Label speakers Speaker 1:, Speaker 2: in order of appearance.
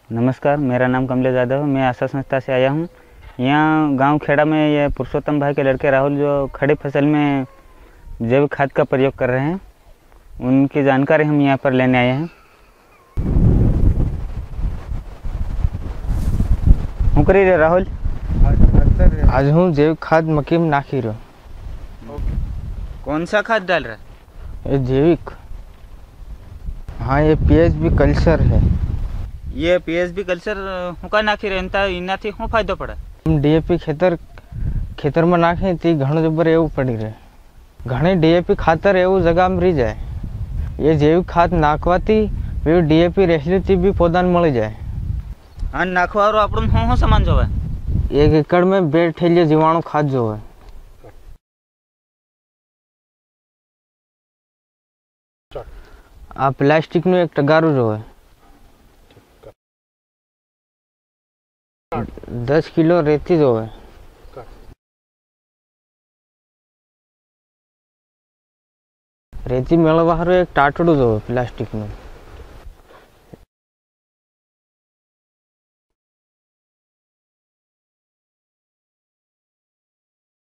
Speaker 1: नमस्कार, मेरा नाम कमलेश यादव है। मैं आशा संस्था से आया हूँ। यहाँ गांव खेड़ा में ये पुरुषोत्तम भाई के लड़के राहुल जो खड़ी फसल में जैविक खाद का प्रयोग कर रहे हैं, उनकी जानकारी हम यहाँ पर लेने आए हैं। શું કરી રહ્યો રાહુલ?
Speaker 2: आज हूँ जैविक खाद मक्की में नाखी रहो।
Speaker 1: कौन सा खाद डाल रहा है?
Speaker 2: ये जैविक, हाँ ये पीएचबी कल्चर है।
Speaker 1: ये पीएचबी कल्चर हुका नाखी रहे इनाथी શું ફાયદો પડે?
Speaker 2: डीएपी खेतर में नाखी थी घणो जबर एवं पड़ी रहे। घणी डीएपी खातर एवं जगह में रही जाए। ये जैविक खाद नाखवाती वे डीएपी રહેલી थी भी पौधा मળી जाए।
Speaker 1: हाँ, नाखवारो આપણું શું सामान જોવે?
Speaker 2: 1 एकड़ में 2 ठेलिया जीवाणु खाद जोवे। आ प्लास्टिक નું 1 टगारू जोवे। 10 किलो रेती जोवे। रेती मेळवा हारू 1 टाटडू जोवे प्लास्टिक નું।